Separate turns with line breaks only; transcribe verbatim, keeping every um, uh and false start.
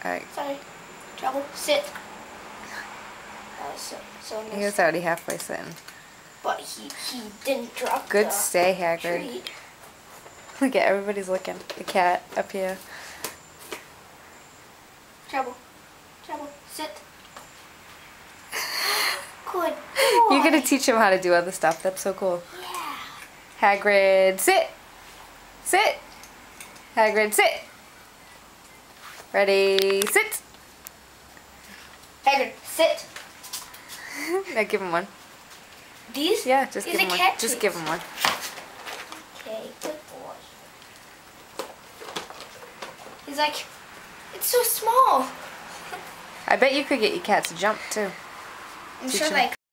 Alright.
Sorry. Trouble. Sit. Uh, so, so
He was already halfway sitting.
But he, he didn't drop
Good
the
stay, Hagrid.
treat.
Look at everybody's looking. The cat up here.
Trouble. Trouble. Sit. Good boy.
You're gonna teach him how to do other stuff. That's so cool.
Yeah.
Hagrid, sit. Sit. Hagrid, sit. Ready, sit.
Hagrid, sit.
Now give him one.
These?
Yeah, just
These
give him
are
one.
cat
Just
treats.
give him one.
Okay, good boy. He's like, it's so small.
I bet you could get your cat to jump too.
I'm
Teach
sure
him.
like